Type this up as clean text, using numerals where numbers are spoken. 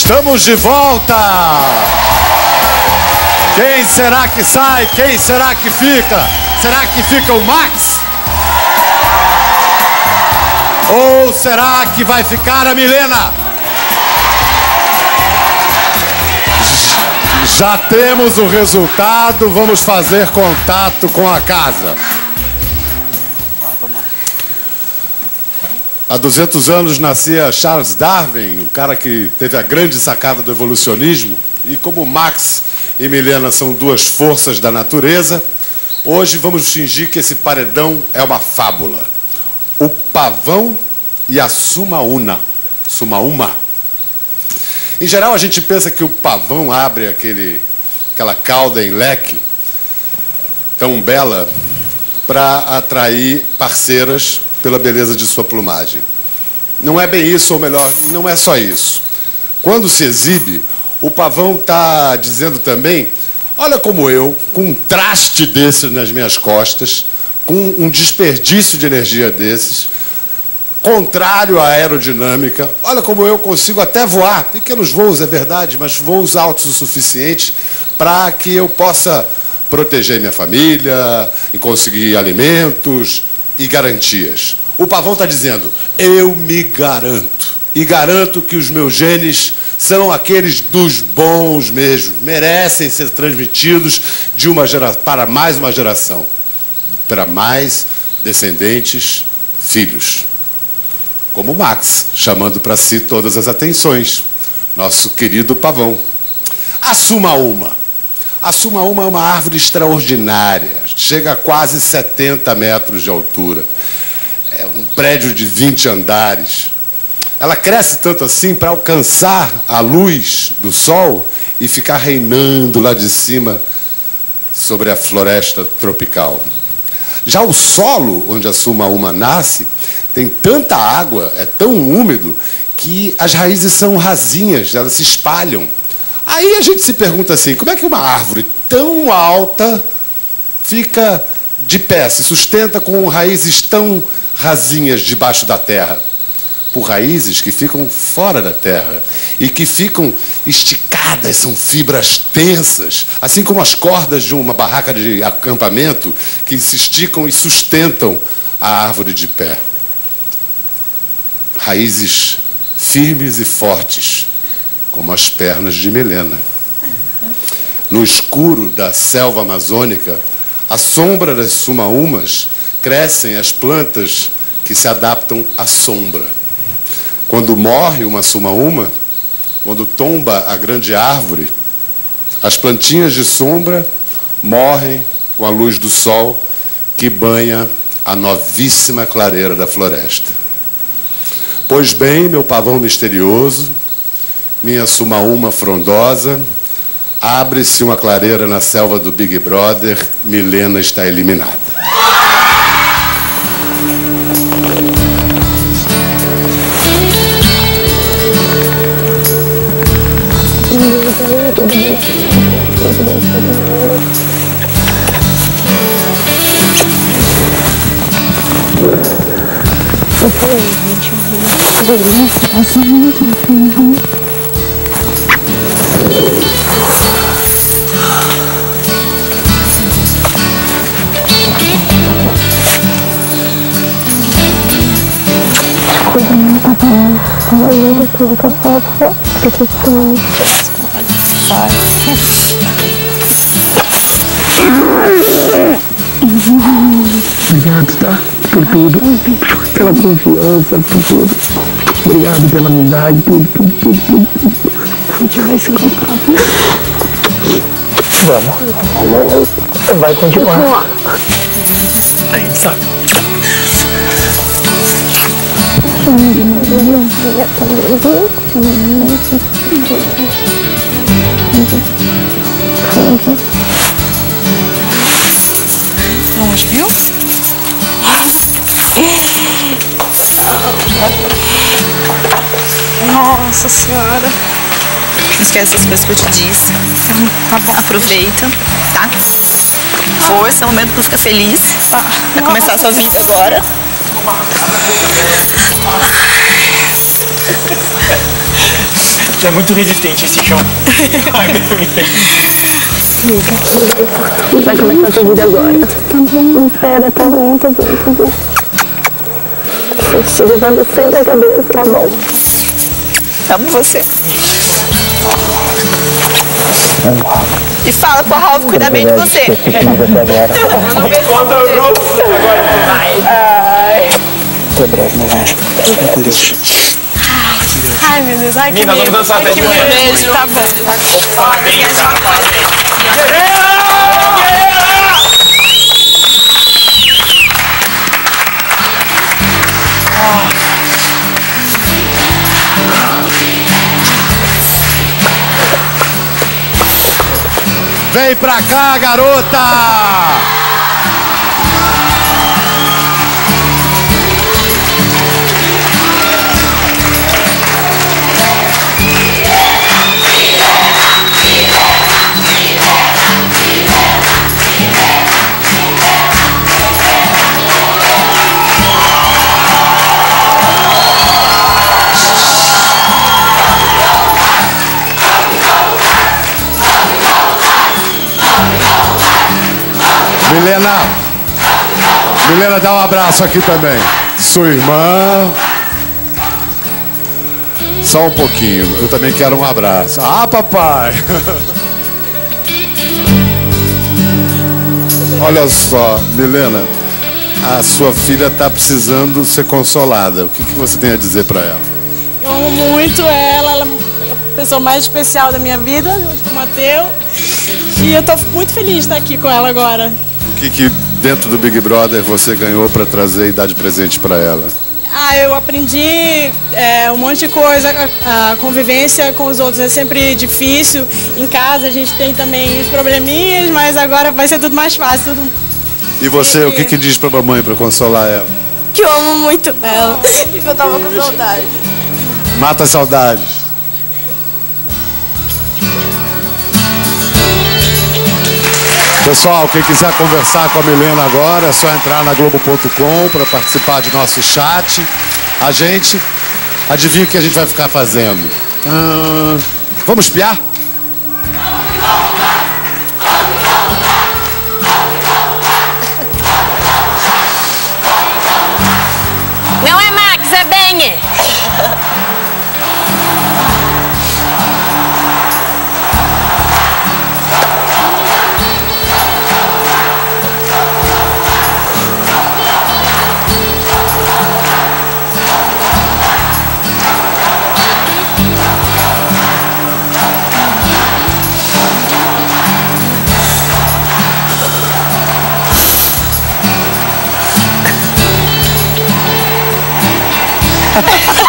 Estamos de volta! Quem será que sai? Quem será que fica? Será que fica o Max? Ou será que vai ficar a Milena? Já temos o resultado, vamos fazer contato com a casa. Há 200 anos nascia Charles Darwin, o cara que teve a grande sacada do evolucionismo. E como Max e Milena são duas forças da natureza, hoje vamos fingir que esse paredão é uma fábula. O pavão e a sumaúma. Sumaúma. Em geral, a gente pensa que o pavão abre aquela cauda em leque tão bela para atrair parceiras pela beleza de sua plumagem. Não é bem isso, ou melhor, não é só isso. Quando se exibe, o pavão está dizendo também: olha como eu, com um traste desses nas minhas costas, com um desperdício de energia desses, contrário à aerodinâmica, olha como eu consigo até voar, pequenos voos, é verdade, mas voos altos o suficiente para que eu possa proteger minha família, e conseguir alimentos e garantias. O pavão está dizendo: eu me garanto, e garanto que os meus genes são aqueles dos bons mesmo, merecem ser transmitidos para mais uma geração, para mais descendentes, filhos. Como o Max, chamando para si todas as atenções, nosso querido pavão. A sumaúma. A sumaúma é uma árvore extraordinária, chega a quase 70 metros de altura. É um prédio de 20 andares. Ela cresce tanto assim para alcançar a luz do sol e ficar reinando lá de cima sobre a floresta tropical. Já o solo onde a sumaúma nasce tem tanta água, é tão úmido, que as raízes são rasinhas, elas se espalham. Aí a gente se pergunta assim: como é que uma árvore tão alta fica de pé, se sustenta com raízes tão rasinhas debaixo da terra? Por raízes que ficam fora da terra e que ficam esticadas, são fibras tensas, assim como as cordas de uma barraca de acampamento que se esticam e sustentam a árvore de pé. Raízes firmes e fortes, como as pernas de Milena. No escuro da selva amazônica, à sombra das sumaúmas, crescem as plantas que se adaptam à sombra. Quando morre uma sumaúma, quando tomba a grande árvore, as plantinhas de sombra morrem com a luz do sol que banha a novíssima clareira da floresta. Pois bem, meu pavão misterioso, minha sumaúma frondosa, abre-se uma clareira na selva do Big Brother, Milena está eliminada. Obrigado, tá? Por tudo, pela confiança, por tudo. Obrigado pela amizade, tudo. A gente vai se encontrar. Vamos. Vai continuar. A gente sabe. Onde, viu? Nossa Senhora. Não esquece as coisas que eu te disse. Tá bom. Aproveita, tá? Força, é o momento pra ficar feliz. Tá. Vai começar a sua vida agora. Tu é muito resistente esse chão. Vai começar a tua vida agora. Tá bom, espera, tá bom, tá bom, tá bom. Você levando sempre a cabeça, tá bom. Amo você. E fala pro Ralph cuidar bem de você. Contra o grupo. Agora vai. Tô bravo, meu anjo. Fica com Deus. Ai, meu Deus. Ai, que Nina, vamos dançar até de manhã. beijo. Tá bom. Parabéns, cara. Guerreira! Vem pra cá, garota! Milena, dá um abraço aqui também. Sua irmã. Só um pouquinho, eu também quero um abraço. Ah, papai! Olha só, Milena, a sua filha está precisando ser consolada. O que você tem a dizer para ela? Eu amo muito ela é a pessoa mais especial da minha vida, junto com o Matheus. E eu tô muito feliz de estar aqui com ela agora. O que dentro do Big Brother você ganhou para trazer e dar de presente para ela? Eu aprendi um monte de coisa. A convivência com os outros é sempre difícil. Em casa a gente tem também os probleminhas, mas agora vai ser tudo mais fácil. E você, o que diz pra mamãe para consolar ela? Que eu amo muito ela e que eu tava com saudade. Mata a saudade. Pessoal, quem quiser conversar com a Milena agora, é só entrar na Globo.com para participar de nosso chat. A gente, adivinha o que a gente vai ficar fazendo? Vamos espiar? Não é Max, é Benny. Ha ha ha!